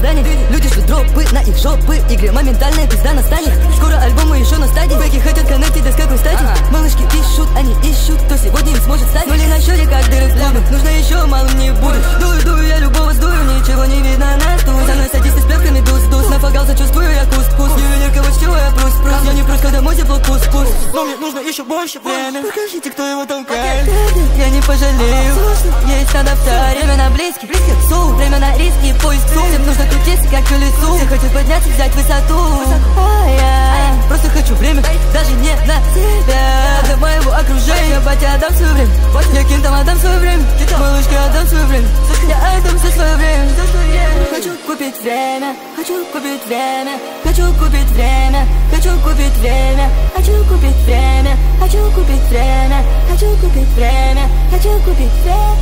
опозданий. Люди шлют дропы на их жопы, игры моментальная пизда настанет. Скоро альбомы еще на стадии, фейки хотят коннектить, да с какой стати? Малышки пишут, они ищут, кто сегодня им сможет стать. Нули на счете, как дыры в клубе, нужно еще, малым не буду. Дую, я любого сдую, ничего не видно на стул. За мной садисты с плевками дус. Нафогался, чувствую я кус-кус. Ювелирка, вот чего я прус. Я не прус, когда мой тепло пус-пус. Но мне нужно еще больше время. Покажите, кто его толкает. Я не пожалею, есть адаптация. Время на близких, время на риски, поиск сум. Всем нужно крутиться, как колесу. Все хотят подняться, взять высоту. Я просто хочу время, даже не на себя. Для моего окружения, батя, отдам свое время. Я кентам отдам свое время. Малышке отдам свое время. Я отдам все свое время. Хочу купить время, хочу купить время, хочу купить время, хочу купить время, хочу купить время, хочу купить время, хочу купить время, хочу купить время.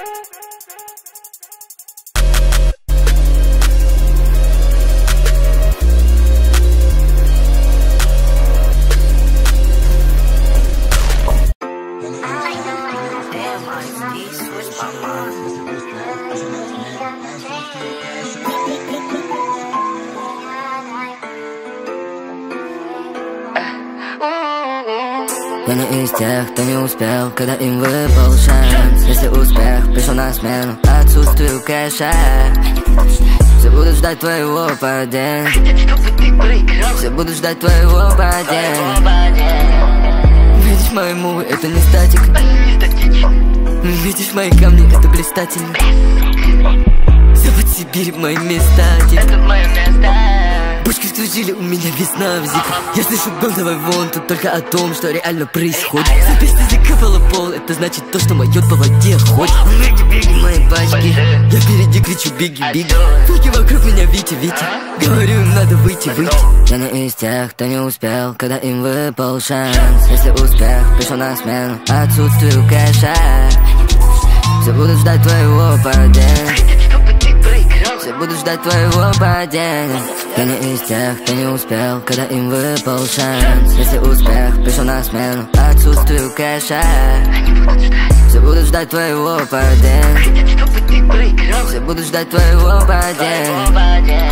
Я не из тех, кто не успел, когда им выпал шанс. Если успех пришел на смену отсутствию кэша, все будут ждать твоего падения. Все будут ждать твоего падения. Видишь мои мувы, это не статика. Видишь мои камни, это блистательно. Завод Сибирь, мои места. Это мое место. Бочки служили, у меня весна взик. Я слышу гол, давай вон, тут только о том, что реально происходит. За песня закапала пол, это значит то, что моет по воде ходит. Биги, мои пачки, я впереди кричу биги. Фейки вокруг меня, Витя. Говорю, им надо выйти. Я не из тех, кто не успел, когда им выпал шанс. Если успех пришел на смену отсутствию кэша, все будут ждать твоего падения. Все будут ждать твоего падения. Я не из тех, кто не успел, когда им выпал шанс. Если успех пришел на смену отсутствию кэша, все будут ждать твоего падения. Все будут ждать твоего падения.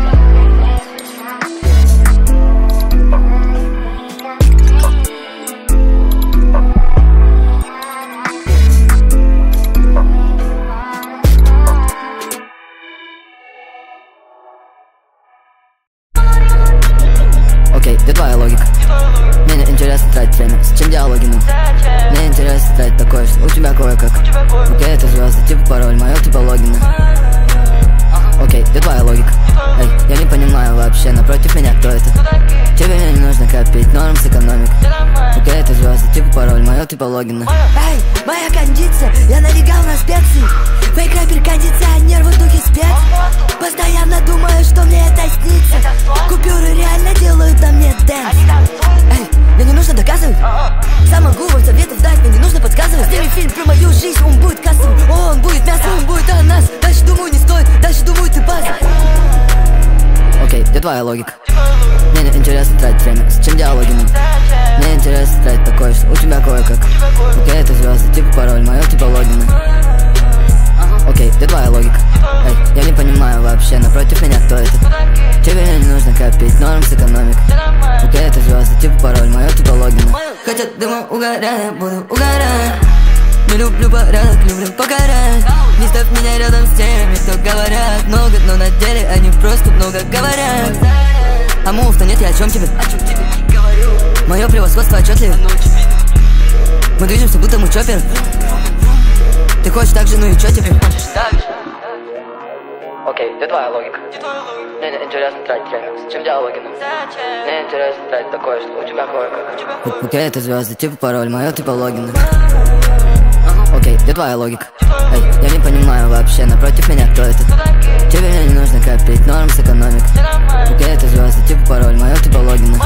Где твоя логика? Мне не интересно тратить время, с чем диалоги нам? Мне интересно тратить такое, что у тебя кое-как. Окей, это звезды, типа пароль, мое типа логина. Окей, где твоя логика? Эй, я не понимаю вообще, напротив меня кто это? Тебе не нужно копить, норм с экономик. Окей, это звезды, типа пароль, мое типа логина. Эй, моя кондиция, я налегал на специи. Фейк-рэпер, кондиционер, в духе спец. Постоянно думаю, что мне это снится. Купюры реально делают на мне дэнс. Эй, мне не нужно доказывать. Сам могу вам советов дать, мне не нужно подсказывать. Сними фильм про мою жизнь, он будет кассовым. Он будет мясом, он будет о нас. Дальше думаю не стоит, дальше думаю ты база. Окей, где твоя логика? Мне не интересно тратить время, с чем диалоги нам? Мне интересно тратить такое, что у тебя кое-как. Окей, это звезды, типа пароль, мое типа логина. Окей, где твоя логика? Эй, я не понимаю вообще, напротив меня кто это? Тебе не нужно копить, норм с экономик. Окей, это звезды, типа пароль, мое типа логина. Хотят дымом угорать, буду угорать. Не люблю порядок, люблю покарать. Не ставь меня рядом с теми, кто говорят много, но на деле они просто много говорят. А мув-то нет, я о чем тебе? Мое превосходство отчетливо. Мы движемся, будто мы чоппер. Ты хочешь так же, ну и чё теперь? Окей, где твоя логика? Мне не интересно тратить время, с чем диалоги нам? Мне интересно тратить такое, что у тебя кое-как. Окей, это звезды, типа пароль, мое типа логина. Окей, где твоя логика? Эй, я не понимаю вообще, напротив меня кто это? Тебе не нужно копить, норм с экономик. Окей, это звезды, типа пароль, мое типа логина.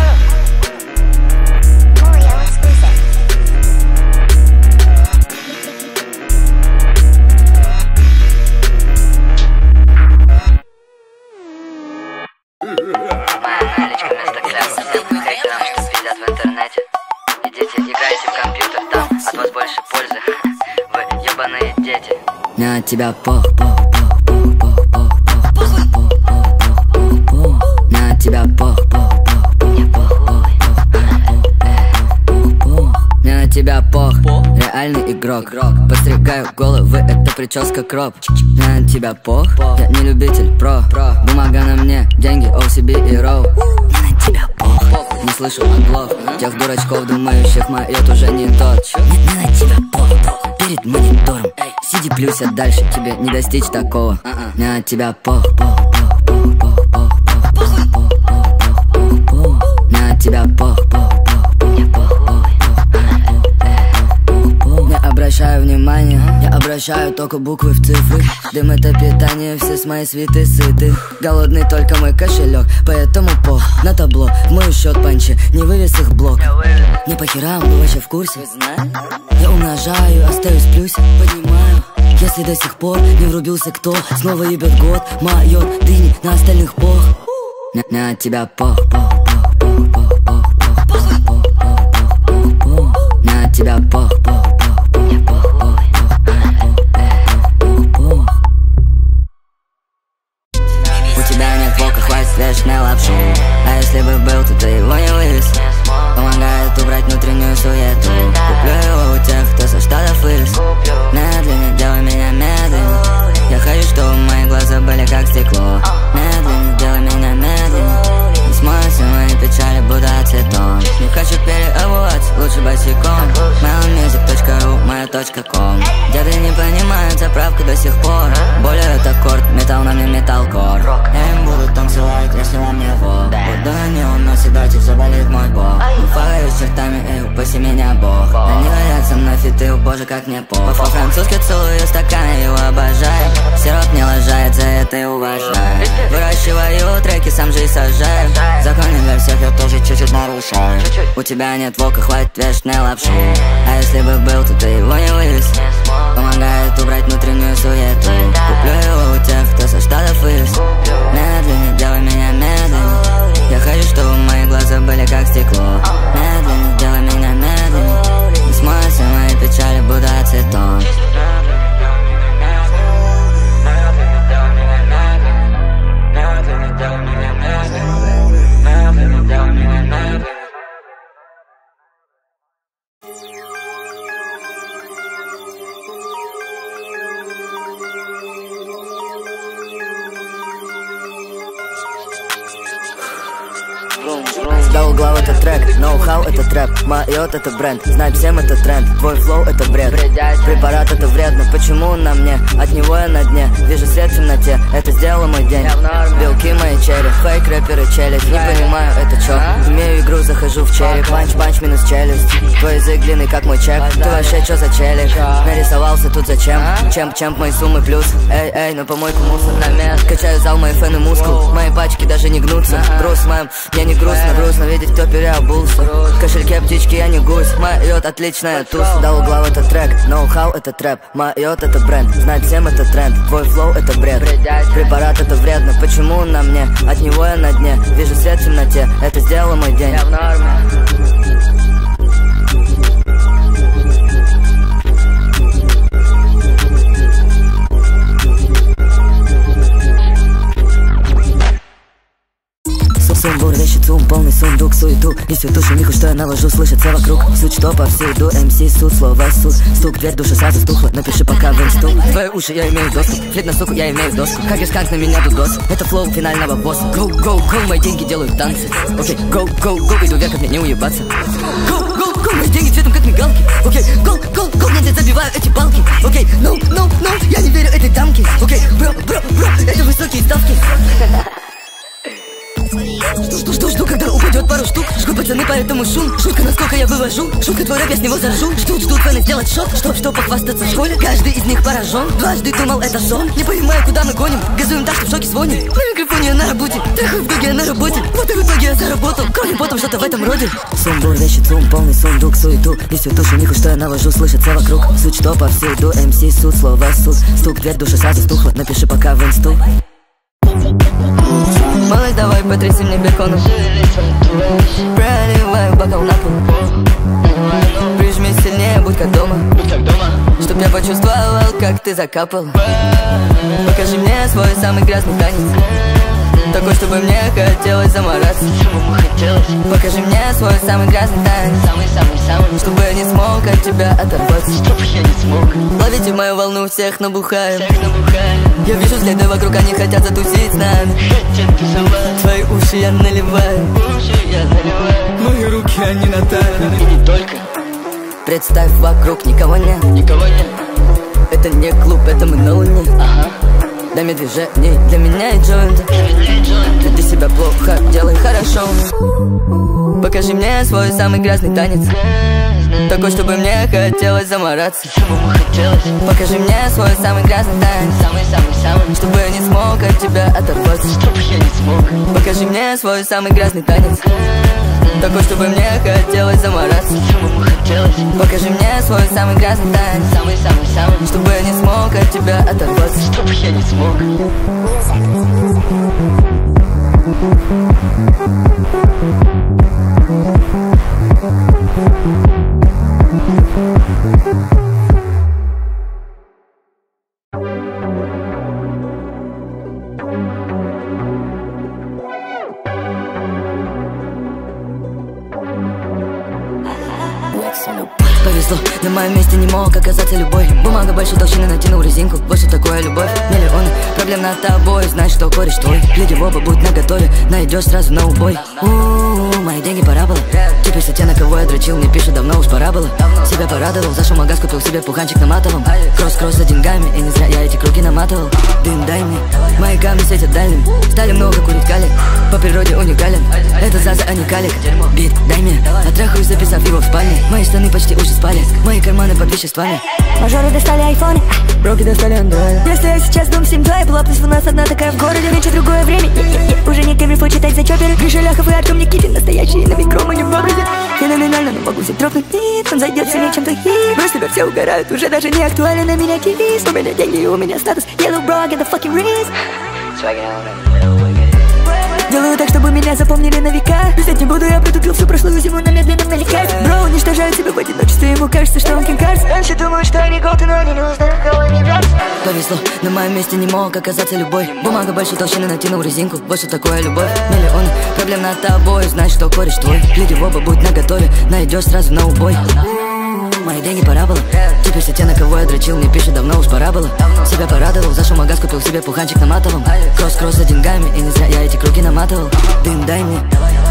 Мне от тебя пох. тебя пох, реальный игрок. Подстригаю головы, это прическа кроп. Мне от тебя пох, я не любитель про. Бумага на мне, деньги, OCB и роу. Мне на тебя пох, не слышу англов. Тех дурачков, думающих, моет уже не тот. Мне на тебя пох, перед монитором. Сиди, плюся дальше, тебе не достичь такого. Мне от тебя пох, пох, пох, пох, пох, пох, пох, пох, пох, пох, пох. Мне от тебя пох, пох, пох, пох, пох, пох. Не обращаю внимания, я обращаю только буквы в цифры. Дым это питание, все с моей свиты сыты. Голодный только мой кошелек, поэтому пох на табло. В мой счет панчи, не вывез их блок. Не по херам, вы вообще в курсе? Я умножаю, остаюсь в плюсе, понимаю. Если до сих пор не врубился кто, снова ебет год, майот, дыни на остальных пох. Не от тебя пох, пох, пох, пох, пох, пох, пох, пох, пох, пох, пох. Не от тебя пох, пох, пох, пох, пох, пох, пох, пох. У тебя нет вока, хватит вешней лапшу. А если бы был, то ты его не вывез. Помогает убрать внутреннюю суету. Куплю его у тех, кто со штатов вылез. Медленнее, делай меня медленнее. Я хочу, чтобы мои глаза были как стекло. Медленнее, делай меня медленнее. Не смойся мои печали, буду ацетон. Не хочу переобуваться, лучше босиком. Mailmusic.ru, моя .com. Деды не понимают заправку до сих пор. Более это аккорд, металл на мне металкор. Я им буду танцевать, если вам не вок. Буду на неон наседать и заболит мой бог. Фагаюсь чертами, эй, упаси меня бог. Они валятся на фиты, боже, как мне пох. По-французски целую стакан, его обожаю. Сироп не лажает, за это и уважаю. Выращиваю треки, сам же и сажаю. Закон не для всех, я тоже чуть-чуть нарушаю. У тебя нет вока, хватит вешней лапшу. А если бы был, то ты его не вывез. Помогает убрать внутреннюю суету. Куплю его у тех, кто со штатов вылез. Медленнее, делай меня медленнее. Я хочу, чтобы мои глаза были как стекло. Медленнее, делай меня медленнее. Не смойся мои печали, буду ацетон. До угла это трек, ноу-хау это трэп. Майот это бренд, знать всем это тренд. Твой флоу это бред, препарат это вредно. Почему он на мне? От него я на дне. Вижу свет в темноте, это сделало мой день. Белки мои черри, фейк рэперы челюсть. Не понимаю это чё, имею игру, захожу в череп. Панч-панч минус челюсть. Твой язык длинный как мой чек. Ты вообще чё за челик? Нарисовался тут зачем? Чемп мои суммы плюс. Эй, на помойку мусор. Качаю зал, мои фэны мускул. Мои пачки даже не гнутся. Груз, мэм, мне не грустно. Грустно видеть, кто переобулся. В кошельке птички, я не гусь. Майот отличная туз. До угла это трек, ноу-хау это трэп. Майот это бренд, знать всем это тренд. Твой флоу это бред, препарат это вредно. Почему он на мне? От него я на дне. Вижу свет в темноте, это сделало мой день. Я в норме. Сумбур, вещи, цум, полный сундук, суету. И всю душу нихуй, что я навожу, слышится вокруг. Суть, что повсюду, МС, суд, слово, суд. Стук, дверь, душа сразу стухла, напиши пока в инсту. Твои уши, я имею доступ, флит на суку, я имею доску. Как сканк на меня тут гос, это флоу финального босса. Go, мои деньги делают танцы. Окей, go, иду вверх, мне не уебаться. Go, мои деньги цветом как мигалки. Окей, go, я здесь забиваю эти палки. Окей, no, я не верю этой дамке. Окей, бро, это высокие ставки. Жду, когда упадет пару штук. Жгу пацаны, поэтому шум. Шутка, насколько я вывожу. Шутка, твой рэп, я с него заржу. Ждут фэны сделать шок. Что похвастаться в школе. Каждый из них поражен. Дважды думал, это сон. Не понимаю, куда мы гоним. Газуем так, что в шоке звоним. На микрофоне я на работе. Трахаю в дуге, я на работе. Вот и в итоге я заработал. Кроме потом что-то в этом роде. Сумбур, вещи, цум, полный сундук, суету. И всю душу нихуй, что я навожу, слышится вокруг. Суть, что повсюду, МС, суд, слово, суд. Стук, дверь, душа сразу стухла. Напиши пока в инсту. Малыш, давай потряси мне беконом. Проливаю бокал на пол. Прижми сильнее, будь как дома. Чтоб я почувствовал, как ты закапал. Покажи мне свой самый грязный танец. такой, чтобы мне хотелось замораться. Покажи мне свой самый грязный танец, самый-самый-самый, чтобы я не смог от тебя оторваться, чтобы я не смог. Ловите мою волну, всех набухаем. Я вижу взгляды вокруг, они хотят затусить с нами. Твои уши я наливаю, мои руки, они на тайне. И не только. Представь, вокруг никого нет. Это не клуб, это мы на луне. Дай мне движений, для меня и джойнта. Веди себя плохо, делай хорошо. Покажи мне свой самый грязный танец, такой, чтобы мне хотелось замораться. Покажи мне свой самый грязный танец, самый-самый-самый, чтобы я не смог от тебя оторваться, чтобы я не смог. Покажи мне свой самый грязный танец, такой, чтобы мне хотелось замораться. Покажи мне свой самый грязный танец, самый-самый-самый, чтобы я не смог от тебя оторваться, чтобы я не смог. Повезло, на моем месте не мог оказаться любой. Бумага большой толщины, натянул резинку. Вот что такое любовь. Миллионы проблем над тобой, знаешь, что кореш твой. Люди в оба, будь наготове, найдешь сразу на убой. Мои деньги пора было. Теперь все те, на кого я дрочил, мне пишут, давно уж пора было. Себя порадовал, зашел в магаз, купил себе пуханчик на матовом. Кросс-кросс за деньгами, и не зря я эти круги наматывал. Дым дай мне, мои камни светят дальним. Стали много курить калик, по природе уникален. Это Заза, а не калик. Бит дай мне, отрахаюсь, записав его в спальне. Мои штаны почти уже спали, мои карманы под веществами. Мажоры достали айфоны, броки достали андроиды. Если я сейчас дом 7-2 и плотность у нас одна такая в городе. Вечер другое время, уже не кайфу читать за чоперы. Гриша Ляхов и Артем Никитин, настоящие на микро, мы не в образе. Феноменально, но могу себе тропнуть бит, он зайдет сильнее, чем ты хит. Брось тебя, все угорают, уже даже не актуально, на меня кивист. У меня деньги и у меня статус, yellow bro, I get the fucking wrist. Делаю так, чтобы меня запомнили на века. Писать не буду, я притупил всю прошлую зиму на медленном налегке. Бро уничтожает себя в одиночестве, ему кажется, что он King Cars. Раньше думаю, что они голды, но они не узнают, кого они являются. Повезло, на моем месте не мог оказаться любой. Бумага большой толщины, натянул резинку. Вот что такое любовь. Миллионы проблем над тобой, знаешь, что кореш твой. Люди в оба, будь наготове, найдешь сразу на убой. Мои деньги пора было. Теперь все те, на кого я дрочил, мне пишут, давно уж пора было. Себя порадовал, зашел в магаз, купил себе пуханчик на матовом. Кросс-кросс за деньгами, и не зря я эти круги наматывал. Дым дай мне.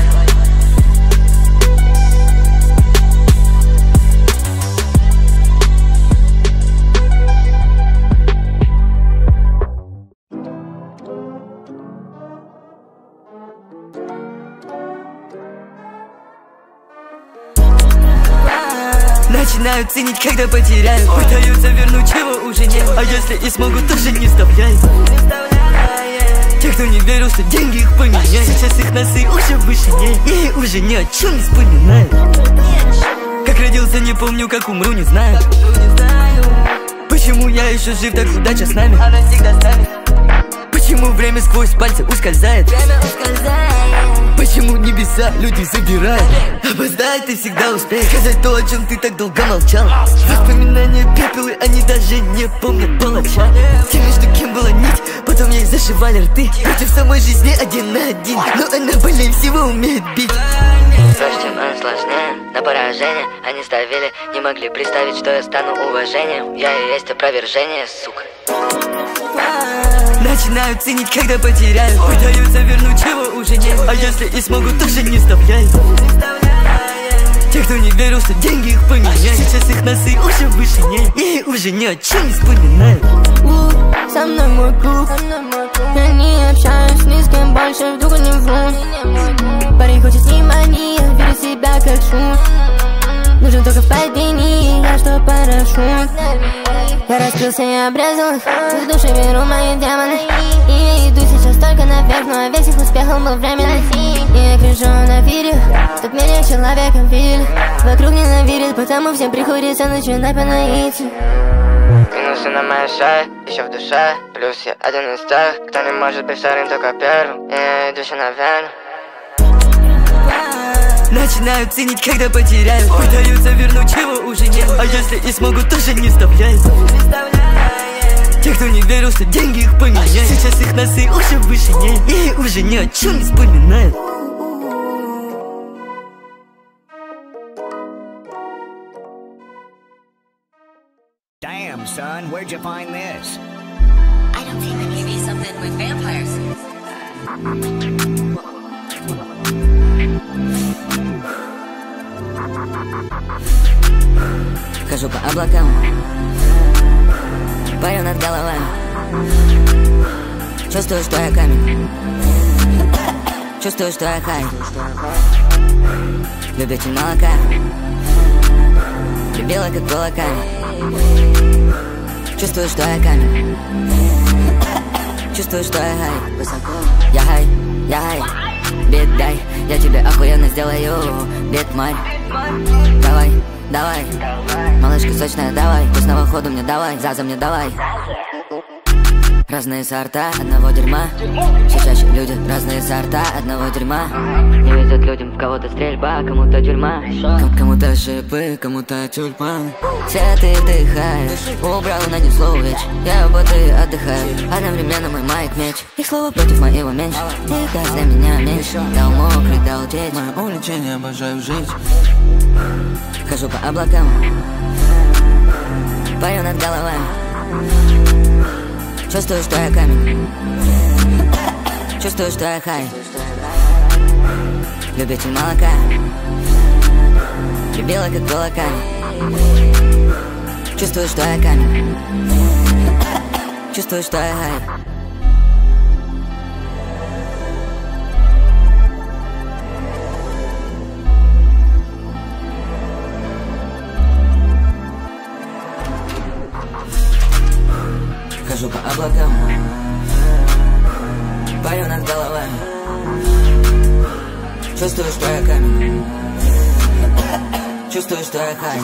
Начинаю ценить, когда потеряю. Пытаются вернуть, чего уже нет. А если и смогут, тоже не вставляй. Те, кто не верил, что деньги их поменяют, сейчас их носы уже в вышине, и уже ни о чем не вспоминают. Как родился, не помню, как умру, не знаю. Почему я еще жив, так удача с нами. Почему время сквозь пальцы ускользает. Почему небеса люди забирают. Опоздать ты всегда успеешь сказать то, о чем ты так долго молчал. Воспоминания пепелы, они даже не помнят палача. Те, между кем была нить, потом ей зашивали рты. Против самой жизни один на один, но она больнее всего умеет бить. Дождь он сложнее, на поражение они ставили, не могли представить, что я стану уважением. Я и есть опровержение, сука. Начинаю ценить, когда потеряю. Пытаются вернуть, чего уже нет. А если и смогут, тоже не вставляй. Те, кто не верил, что деньги их поменяют, сейчас их носы уже в вышине, и уже ни о чем не вспоминают. Со мной мой круг, я не общаюсь ни с кем больше, вдруг не вру. Парень хочет внимания, верю себя как шут. Нужен только в падении, я что парашют. Я раскрылся и обрезал их, в душе беру мои демоны. И я иду сейчас только наверх, но весь их успехом был временный. И я кричу на видео, чтоб меня человеком видели. Вокруг ненавидят, потому всем приходится начинать по наитию. Минусы на моей шее, еще в душе. Плюс я один из тех, кто не может быть вторым, только первым. И я иду еще наверх. Начинаю ценить, когда потеряю. Пытаются вернуть, чего уже нет. А если и смогут, тоже не вставляй. Те, кто не верил, что деньги их поменяют, сейчас их носы уже в вышине и уже ни о чем не вспоминают. Damn, son, where'd you find this? I don't think they give you something with vampires. Хожу по облакам, парю над головами. Чувствую, что я камень. Чувствую, что я хай. Любитель молока, прибила как кулаками. Чувствую, что я камень. Чувствую, что я хай. Высоко. Я хай, я хай. Бит дай, я тебе охуенно сделаю. Бит марь. Давай, давай. Малышка сочная, давай. Вкусного ходу мне давай, заза мне давай. Разные сорта одного дерьма. Все чаще люди, разные сорта одного дерьма. Не везет людям, в кого-то стрельба, кому-то тюрьма, кому-то шипы, кому-то тюльпан. Все ты вдыхаешь, убрал на них слово вечь. Я боты отдыхаю, одновременно мой майк меч. Их слова против моего меньше, их газ для меня меньше. Дал мокрый, дал течь. Мое увлечение, обожаю жить. Хожу по облакам, парю над головами. Чувствую, что я камень. Чувствую, что я хай. Любитель молока, прибила как кулаками. Чувствую, что я камень. Чувствую, что я хай. Хожу по облакам, парю над головами. Чувствую, что я камень. Чувствую, что я хай.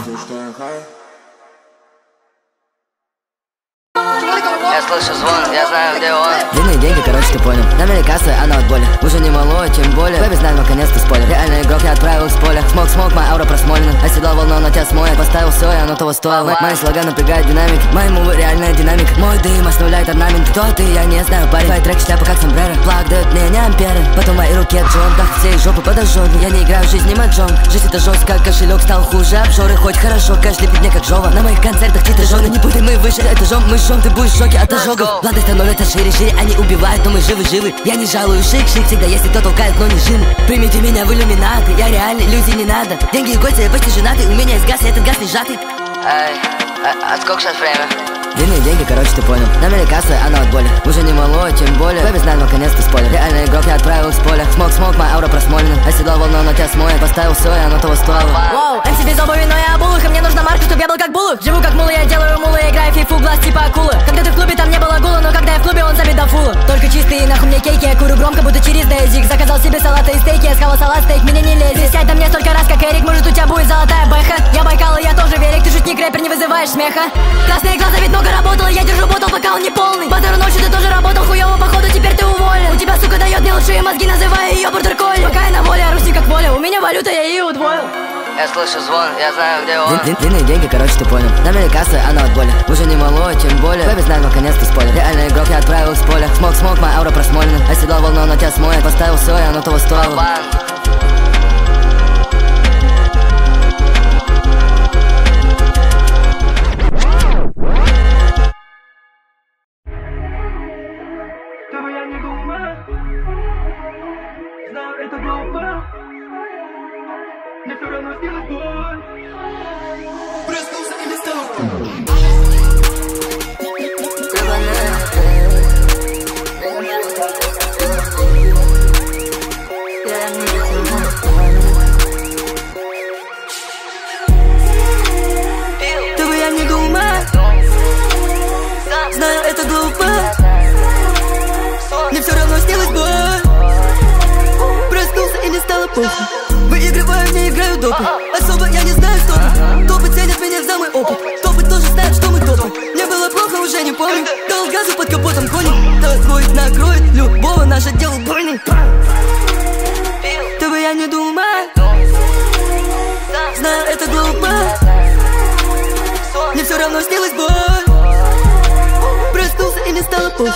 Я слышу звон, я знаю, где он. Длинные деньги, короче, ты понял. На мели касса, она от боли. Уже не малой, тем более. Бэби знает, наконец-то спойлер. Реальный игрок, я отправил с поля. Смок, моя аура просмолена. Оседлал волну, она тебя смоет. Поставил все, и оно того стоило. Мои слога напрягают динамик. Мои мувы реальная динамика. Мой дым оставляет орнамент. Кто ты, я не знаю, парень. Твои треки шляпа как сомбреро. Плаг дает мне не амперы. Потом в моей руке Джон. Как всей жопы подожжен. Я не играю в жизнь, не маджон. Жизнь это жестко, кошелек стал хуже обжоры. Хоть хорошо, кэш лепит мне как жова. На моих концертах чьи-то жены. Не путай, мы выше этажом. Мы жжем, ты будешь в шоке от ожогов. Влады становятся шире, они убивают, но мы живы. Я не жалую, шик, всегда есть кто толкает, но не жимы. Примите меня в иллюминаты, я реальный, иллюзий не надо. Деньги и гости, я почти женатый, у меня есть газ, и этот газ не сжатый. А сколько сейчас время? Длинные деньги, короче, ты понял. На мели касса, она от боли. Уже не малой, тем более. Бэби знает, наконец-то спойлер. Реальный игрок, я отправил с поля. Смок, моя аура просмолена. Оседлал волну, она тебя смоет. Поставил все, и оно того стоило. Воу, МС без обуви, но я обулых. И мне нужна марка, чтоб я был как Булых. Живу как мула, я делаю мулы, играю фифу, глаз типа акулы. Когда ты в клубе, там не было гула, но когда я в клубе, он забит до фула. Только чистые, нахуй мне кейки, я курю громко, будто через дейзик. Заказал себе салаты и стейки, я схавал салат, стейк, меня не лезет. Сядь на мне столько раз, как Эрик, может у тебя будет золотая бэха. Я Байкал, и я тоже велик, ты шутник, рэпер, не вызываешь смеха. Красные глаза, ведь много работала, я держу ботал, пока он не полный. Базару ночью ты тоже работал, хуёво, походу, теперь ты уволен. У тебя, сука, дает не лучшие мозги, называя ее бордер-колли. Пока я на воле, ору не как воля, у меня валюта, я ее удвоил. Я слышу звон, я знаю, где он. Длинные деньги, короче, ты понял. На мели касса, она от боли. Уже не малой, тем более. Бэби знает, наконец-то спойлер. Реальный игрок, я отправил с поля. Смок, моя аура просмолена. Оседлал волну, она тебя смоет. Поставил все, и оно того стоило. Знаю, это глупо. Мне все равно снилась боль. Проснулся и не стало похуй. Выигрываю, не играю допы. Особо я не знаю стопы. Топы ценят меня за мой опыт. Топы тоже знают, что мы топы. Мне было плохо, уже не помню. Дал газу под капотом кони. Твой накроет любого, наше дело больный. Ты бы я не думал. Знаю, это глупо. Мне все равно снилась боль. похуй.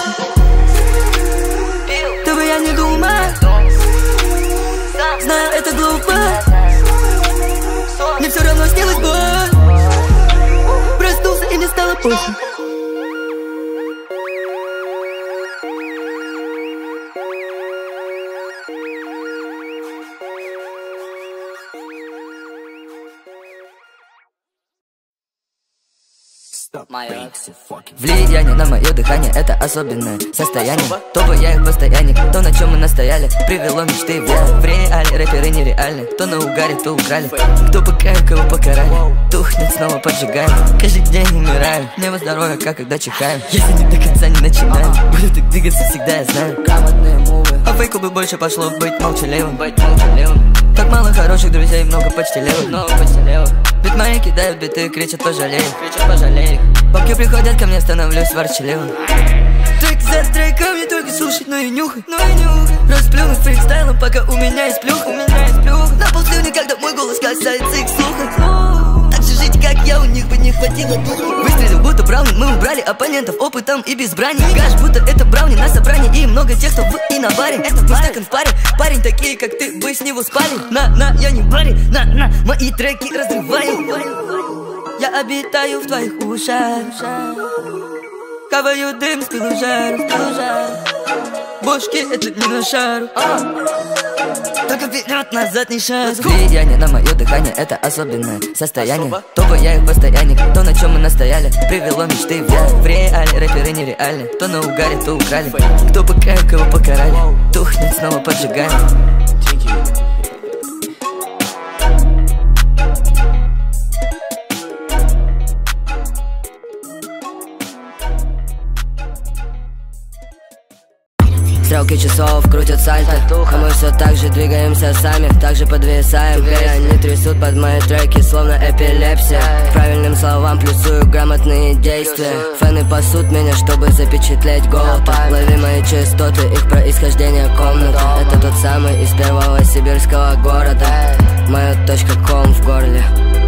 Чтобы я не думал, знаю, это глупо. Мне все равно снилась боль. Проснулся и мне стало похуй. Влияние на мое дыхание — это особенное состояние. То бы я их постоянник, то на чем мы настояли, привело мечты в реале. Рэперы нереальны, то на угаре, то украли. Кто покаял, кого покарали, тухнет, снова поджигаем. Каждый день умираю, небо здоровье, как когда чихаем. Если не до конца не начинаем, буду так двигаться всегда, я знаю. Грамотные мувы, а фейку бы больше пошло быть молчаливым. Так мало хороших друзей, много почти левых. Ведь мои кидают биты, кричат пожалей. Бабки приходят ко мне, становлюсь ворчаливым. Трек за треком не только слушать, но и нюхать. Расплюнуть фрикстайлом, пока у меня есть плюха. На полслюни, когда мой голос касается их слуха. Так же жить, как я, у них бы не хватило духа. Выстрелил, будто брауни, мы убрали оппонентов опытом и без брани. Гаш, будто это брауни на собрании, и много тех, кто в и на баре. Это не стакан в паре, парень такие, как ты, бы с него спали. На, я не баре, на, мои треки разрываю. Я обитаю в твоих ушах, хаваю дым, спилу жар. Бошки, это не на шару, только вперед, назад не шаг. Влияние на мое дыхание — это особенное состояние. То бы я их постоянник, то на чем мы настояли, привело мечты в реале. Рэперы нереальны, то на угаре, то украли. Кто покаял, кого покарали, тухнет, снова поджигаем. Стрелки часов крутят сальто, а мы все так же двигаемся сами, так же подвисаем. Теперь они трясут под мои треки, словно эпилепсия. Правильным словам плюсую грамотные действия. Фэны пасут меня, чтобы запечатлеть голод. Лови мои частоты, их происхождение комната. Это тот самый из первого сибирского города. Моя точка ком в горле.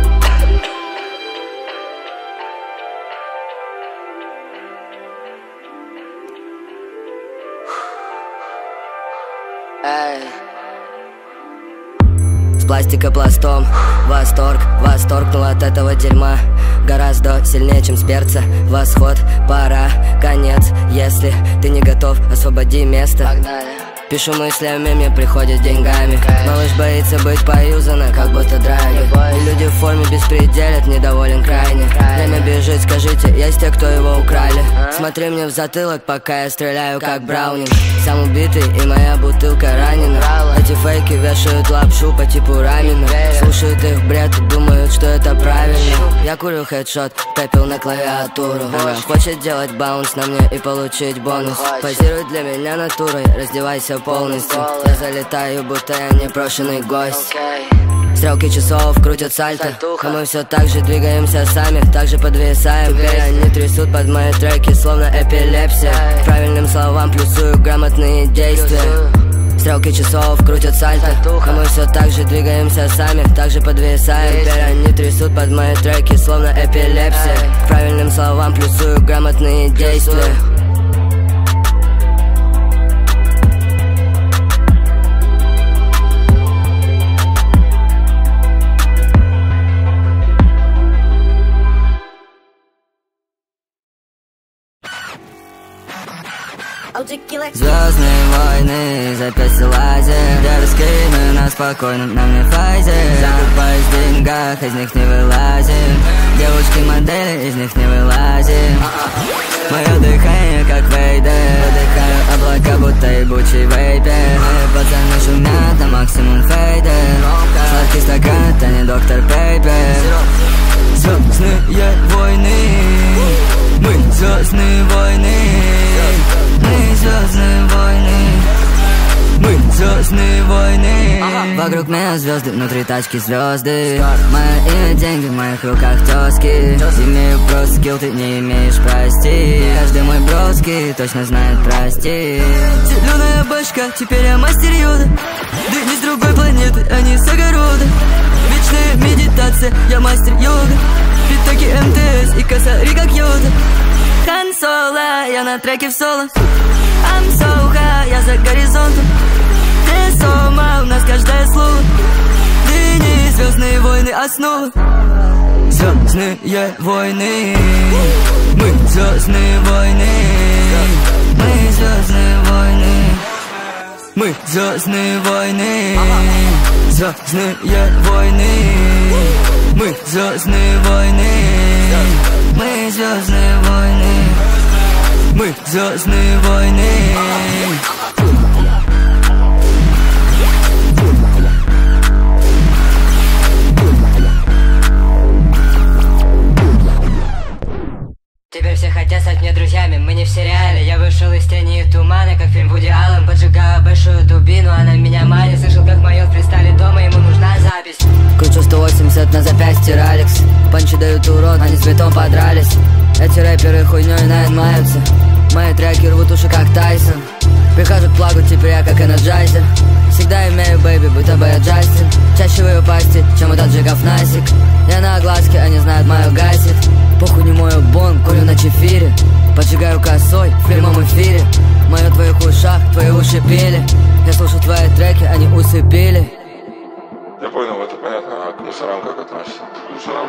С пластикопластом восторг, восторгнул от этого дерьма. Гораздо сильнее, чем с перца. Восход, пора, конец. Если ты не готов, освободи место. Погнали. Пишу мыслями, мне приходят деньгами. Малыш боится быть поюзана, как будто драги. И люди в форме беспределят, недоволен крайне. Время бежит, скажите, есть те, кто его украли. Смотри мне в затылок, пока я стреляю, как Браунинг. Сам убитый и моя бутылка ранена. Эти фейки вешают лапшу по типу рамена. Слушают их бред и думают, что это правильно. Я курю хедшот, пепел на клавиатуру. Она хочет делать баунс на мне и получить бонус. Позируй для меня натурой, раздевайся полностью. Я залетаю, будто я непрошенный гость. Стрелки часов крутят сальто, а мы все так же двигаемся сами, так же подвисаем. Теперь они трясут под мои треки, словно эпилепсия. Правильным словам плюсую грамотные действия. Стрелки часов крутят сальто, а мы все так же двигаемся сами, так же подвисаем. Теперь они трясут под мои треки, словно эпилепсия. Правильным словам плюсую грамотные действия. Звездные войны, запястье лазер. Дерзкие, мы на спокойном, нам не файзер. Закупаюсь в деньгах, из них не вылазим. Девушки-модели, из них не вылазим. Мое дыхание, как Вейдер. Выдыхаю облака, будто ебучий вейпер. Мои пацаны шумят на максимум фейдер. Сладкий стакан, это не доктор Пейпер. Звездные войны, мы звездные войны. Мы звездные войны, мы звездные войны. Вокруг меня звезды, внутри тачки звезды. Мое имя, деньги, в моих руках тёски. Имею просто скилл, ты не имеешь, прости. Каждый мой броский точно знает, прости. Зеленая башка, теперь я мастер йода. Да не с другой планеты, а не с огорода. Вечная медитация, я мастер йога. Притоки МТС и косари как йода. Хан Соло, я на треке в соло. I'm so high, я за горизонтом. Ты сома, у нас каждое слово. Линии, звездные войны, основа. Звездные войны. Мы звездные войны. Мы звездные войны. Мы звездные войны. Звездные войны. Мы звездные войны. Мы звездные войны. Мы звездные войны. Теперь все хотят стать мне друзьями, мы не в сериале. Я вышел из тени и тумана, как фильм Вуди Аллен. Поджигаю большую дубину, она меня манит. Слышал, как моё пристали дома, ему нужна запись. Кручу 180 на запястье Ролекс. Панчи дают урон, они с битом подрались. Эти рэперы хуйнёй наедмаются. Мои треки рвут уши, как Тайсон. Прихожу к плагу, теперь я как энерджайзер. Всегда имею бэйби, будто бы я Джастин. Чаще в ее пасти, чем у таджиков Насик. Я на огласке, они знают мою гасит. Похуй не мою бон, курю на чефире. Поджигаю косой в прямом эфире. Мое в твоих ушах, твои уши пели. Я слушаю твои треки, они усыпили. Я понял, это понятно, а к мусорам как относишься? К мусорам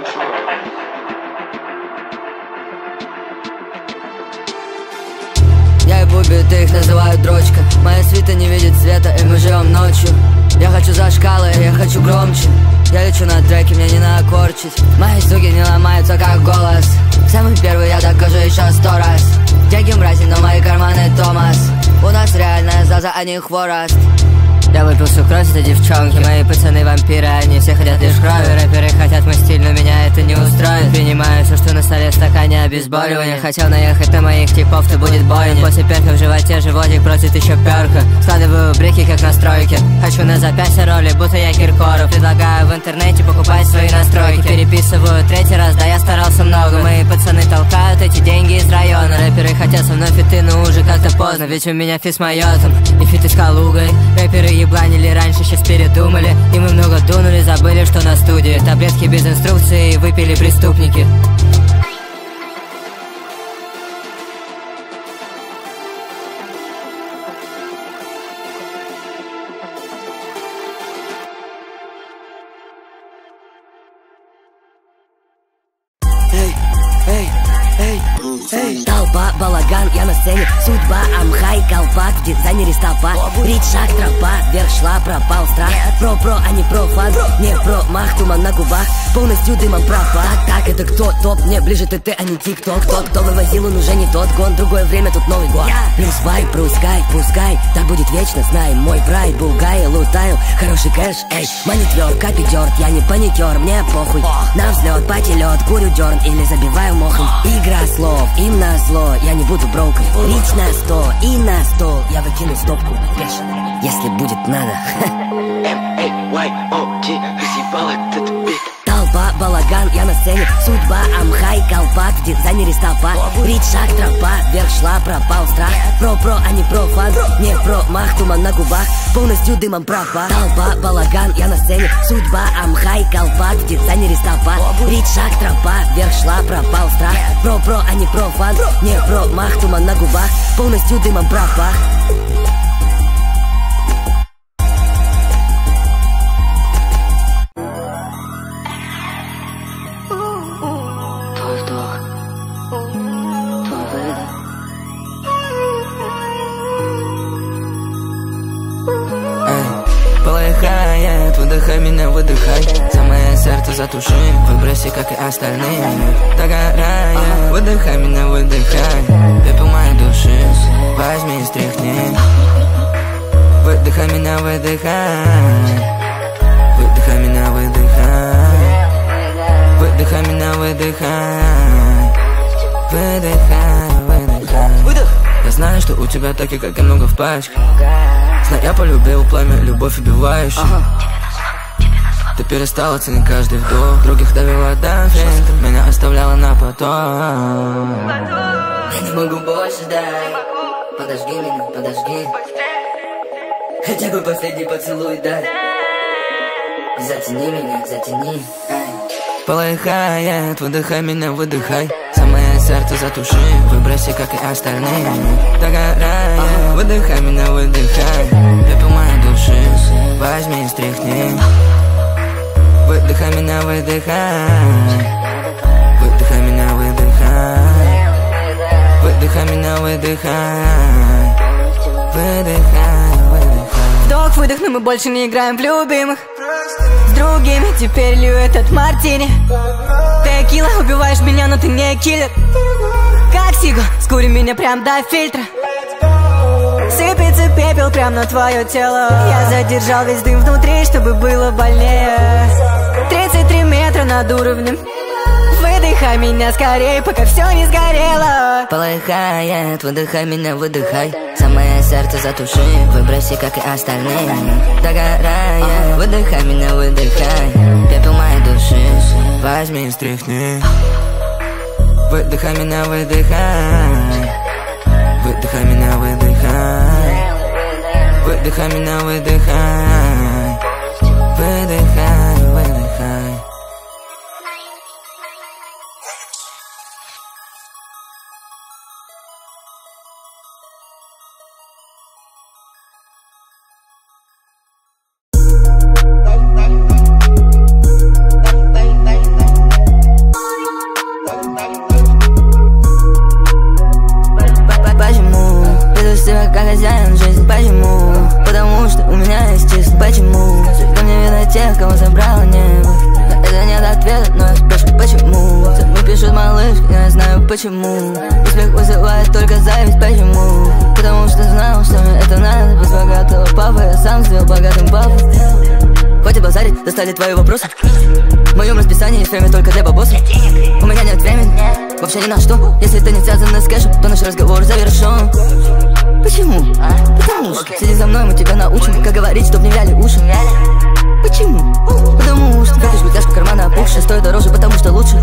Я ебу биты, их называют дрочка. Моя свита не видит света, и мы живем ночью. Я хочу за шкалы, я хочу громче. Я лечу на треке, мне не накорчить. Мои суки не ломаются, как голос. Самый первый я докажу еще 100 раз. Деньги мрази, но мои карманы Томас. У нас реальная заза, а не хворост. Я выпил всю кровь, это девчонки. Мои пацаны вампиры, они все хотят лишь крови. Рэперы хотят мой стиль, но меня это не устроит. Принимаю все, что на столе, в стакане обезболивания. Хотел наехать на моих типов, то будет бойня. После перка в животе животик просит еще перка. Складываю брики, как на стройке. Хочу на запястье роли, будто я Киркоров. Предлагаю в интернете покупать свои настройки. Переписываю 3-й раз, да я старался много. Мои пацаны толкают эти деньги из района. Рэперы хотят со мной фиты, но уже как-то поздно. Ведь у меня фит с майотом и фиты с Калугой. Рэперы ебланили раньше, сейчас передумали. И мы много дунули, забыли, что на студии. Таблетки без инструкции выпили преступники. Толпа, балаган, я на сцене. Судьба, амхай, колпак, в дизайнере столпа. Речь, шаг, тропа, вверх шла, пропал страх. Про, а не про фан. Не про мах, туман на губах. Полностью дымом пропах. Так, это кто? Топ, мне ближе ТТ, а не тик-ток. Тот, кто вывозил, он уже не тот гон. Другое время, тут Новый год. Плюс вайп, пускай, так будет вечно. Знаем мой прайд, булгай, лутаю. Хороший кэш, эй, мани тверд, капитер. Я не паникер, мне похуй. На взлет, потелет, курю дерн или забиваю мохом. Игра слов, им на зло, я не буду брокой. Рич на 100 и на стол, я выкину стопку бешено, если будет надо. M-A-Y-O-T, разъебал этот бит. Толпа, балаган, я на сцене. Судьба, амхай, колпак, в дизайнере столпа. Рич, шаг, тропа, вверх шла, пропал страх. Про, а не про фан. Не про мах, туман на губах. Полностью дымом пропах. Толпа, балаган, я на сцене. Судьба, амхай, колпак, в дизайнере столпа. Рич, шаг, тропа, вверх шла, пропал страх. Про, а не про фан. Не про мах, туман на губах. Полностью дымом пропах. Полыхает, выдыхай меня, выдыхай. Самое сердце затуши, выброси, как и остальные. Догорая, выдыхай меня, выдыхай. Пепел моей души, возьми и стряхни. Выдыхай меня, выдыхай. Выдыхай меня, выдыхай. Выдыхай меня, выдыхай. Выдыхай, выдыхай. Я знаю, что у тебя такие, как и много в пачках. Знаю, я полюбил пламя, любовь убивающая. Ты перестала ценить каждый вдох. Других довела до финта, меня оставляла на потом. Я не могу больше ждать. Подожги меня, подожги. Хотя бы последний поцелуй дай. Затяни меня, затяни. Полыхает, выдыхай меня, выдыхай. Самое сердце затуши, выброси, как и остальные. Догорает, выдыхай меня, выдыхай. Пепел моей души, возьми и стряхни. Выдыхай меня, выдыхай. Выдыхай меня, выдыхай. Выдыхай меня, выдыхай. Выдыхай, выдыхай. Вдох-выдох, но мы больше не играем в любимых. С другими теперь лью этот мартини. Текила, убиваешь меня, но ты не киллер. Как сигу, скури меня прям до фильтра. Сыпется пепел прям на твое тело. Я задержал весь дым внутри, чтобы было больнее. 33 метра над уровнем. Выдыхай меня скорее, пока все не сгорело. Полыхает, выдыхай меня, выдыхай. Самое сердце затуши, выброси, как и остальные. Догорает, выдыхай меня, выдыхай. Пепел моей души, возьми и стряхни. Выдыхай меня, выдыхай. Выдыхай меня, выдыхай. Выдыхай меня, выдыхай. Выдыхай, выдыхай. как хозяин жизни. Почему? Потому что у меня есть чисто. Почему? Судьба мне видно тех, кого забрало небо. Это нет ответа, но я спрашиваю, почему? Сами пишут малышки, я знаю почему. Успех вызывает только зависть, почему? Потому что знал, что мне это надо. Без богатого папы я сам сделал богатым папу. Хватит базарить, достали твои вопросы. В моем расписании есть время только для бабоса. У меня нет времени, вообще ни на что. Если это не связано с кэшем, то наш разговор завершен. Почему? Потому что сиди за мной, мы тебя научим, как говорить, чтоб не вяли уши. Почему? Потому что катишь бутяшку, кармана опухшие, стоит дороже, потому что лучше.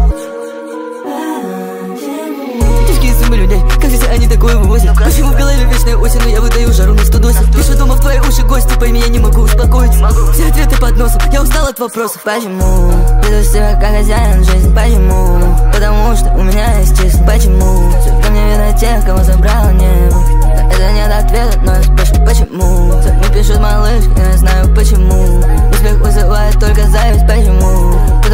Тяжкие суммы людей, как здесь они такое вывозят? Почему в голове вечная осень, но я выдаю жару на 110? Пишу дома в твои уши гости, пойми, я не могу успокоиться. Все ответы под носом, я устал от вопросов. Почему? Веду себя как хозяин жизни. Почему? Потому что у меня есть чисто. Почему? Судьба мне видно тех, кого забрало небо. Это нет ответа, но я спрашиваю, почему? Сами пишут малышки, я знаю почему. Успех вызывает только зависть, почему?